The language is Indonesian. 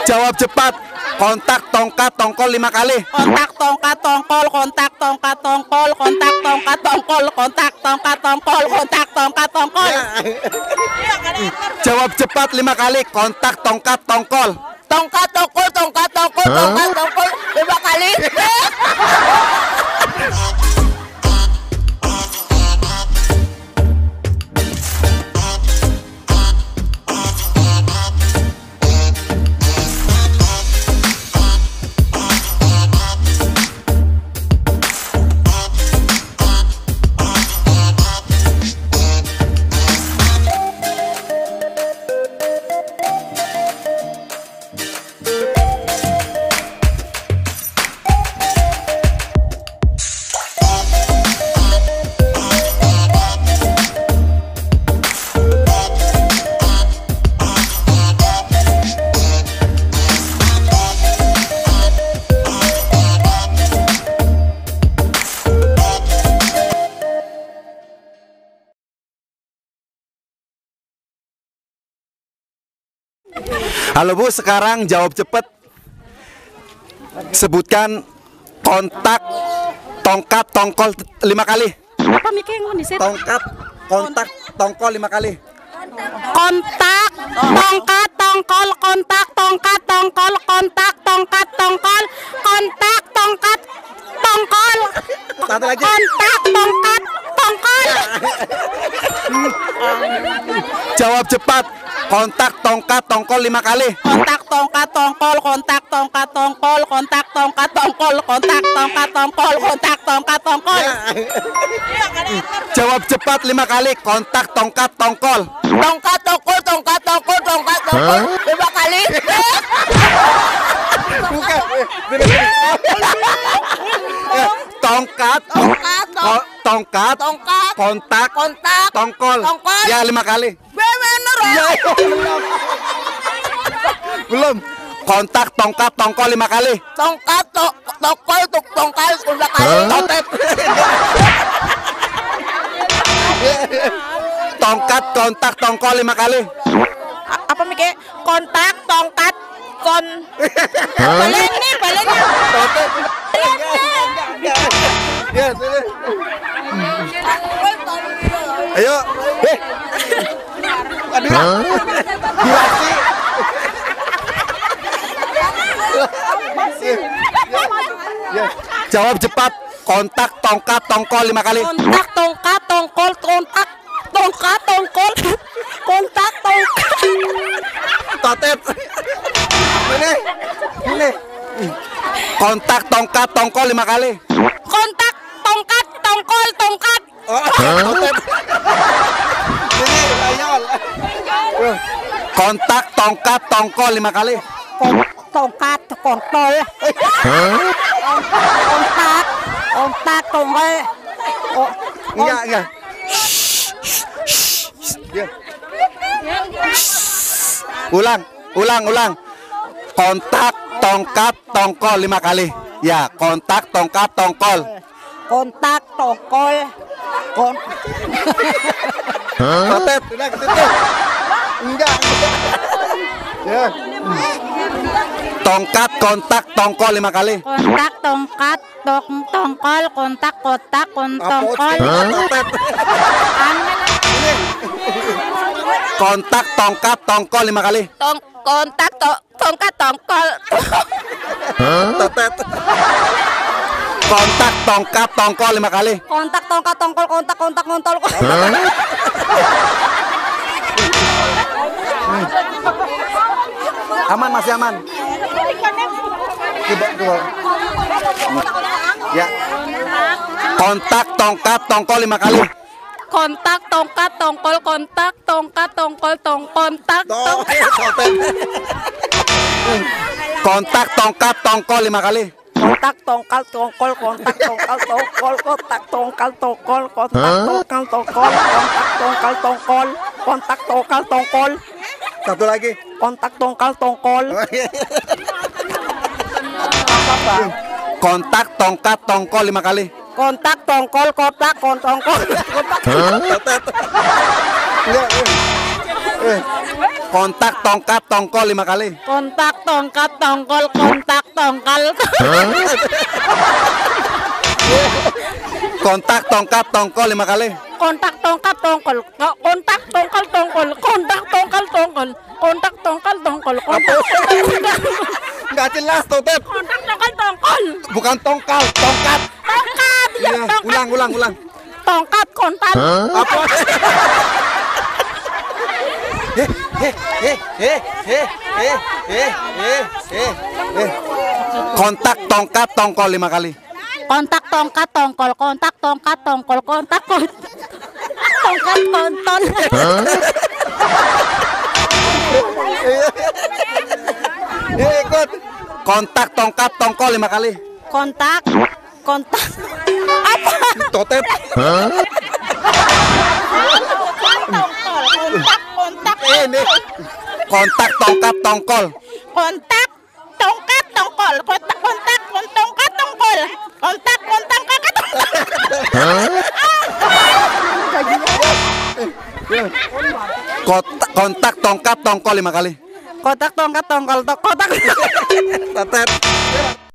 Jawab cepat. Kontak tongkat tongkol 5 kali. Kontak tongkat tongkol, kontak tongkat tongkol, kontak tongkat tongkol, kontak tongkat tongkol, kontak tongkat tongkol. Jawab cepat 5 kali. Kontak tongkat tongkol. Tongkat tongkol, tongkat tongkol, tongkat tongkol 5 kali. Halo Bu, sekarang jawab cepet. Sebutkan kontak tongkat tongkol 5 kali. Apa mikir ngono sih? Tongkat kontak tongkol 5 kali. Kontak tongkat tongkol, kontak tongkat tongkol, kontak tongkat tongkol, kontak tongkat tongkol, Satu lagi. kontak tongkat tongkol. Jawab cepat. Kontak tongkat tongkol 5 kali. Kontak tongkat tongkol, kontak tongkat tongkol, kontak tongkat tongkol, kontak tongkat tongkol, kontak tongkat tongkol. Jawab cepat 5 kali. Kontak tongkat tongkol. Tongkat tongkol, tongkat tongkol, tongkat tongkol 5 kali. Bukan. Tongkat Tongkat, tongkat tongkat, kontak kontak, tongkol. tongkol. Ya 5 kali. bener. Belum. Kontak tongkat tongkol 5 kali. Tongkat tongkol, tongkol 5 kali. Totet. Tongkat kontak tongkol 5 kali. Apa mikir? Kontak tongkat balik nih. Totet. Ya, sini. Ayo. Aduh. Durasi. Ya. Jawab cepat. Kontak tongkat tongkol 5 kali. Kontak tongkat tongkol, kontak tongkat tongkol, kontak tongkat. Totet. Ini. Kontak tongkat tongkol 5 kali. Kontak tongkat tongkol, tongkat. Totet. Ini layol. Kontak tongkat tongkol 5 kali. Tongkat kontol. Kontak tongkol. Enggak. Ya. Ulang. Kontak tongkat tongkol 5 kali. Ya, kontak tongkat tongkol. Kontak tongkol. Totet, udah ke situ. Enggak. Ya. Tongkat kontak tongkol 5 kali. Kontak tongkat tongkol, kontak kotak tongkol. Totet. Kontak tongkat tongkol 5 kali. Kontak tongkat tongkol. Totet. Kontak tongkat tongkol 5 kali. Kontak tongkat tongkol, kontak ngontol. Aman, masih aman. Coba. Ya. Kontak tongkat tongkol 5 kali. Kontak tongkat tongkol, kontak tongkat tongkol, kontak Kontak tongkat tongkol 5 kali. kontak tongkal tongkol, kontak tongkal tongkol, kontak tongkal tongkol, kontak tongkal tongkol, kontak tongkal tongkol, kontak tongkal tongkol. Satu lagi. Kontak tongkal tongkol. Kontak tongkat tongkol 5 kali. Kontak tongkol, kontak tongkol. Enggak. Kontak tongkat tongkol 5 kali. Kontak tongkat tongkol kontak tongkal. Kontak tongkat tongkol 5 kali. Kontak tongkat tongkol. Kontak tongkal tongkol. Kontak tongkal tongkol. Kontak tongkal tongkol. Kontak Nggak jelas Totep. kontak tongkal tongkol. Bukan tongkal, tongkat. Tongkat. Ya, Iya, tongkat. ulang. Tongkat kontak. Apa? Kontak tongkat tongkol 5 kali. Kontak tongkat tongkol. Kontak tongkat tongkol. Kontak tongkat kontol. Ikut. Kontak tongkat tongkol 5 kali. Kontak apa? Totep. Kontak Ini. Kontak tongkat tongkol. kontak tongkat tongkol. Kontak tongkat tongkol. Kontak kakak tongkol. Kontak tongkat tongkol 5 kali. Kontak tongkat tongkol. Kontak Totep.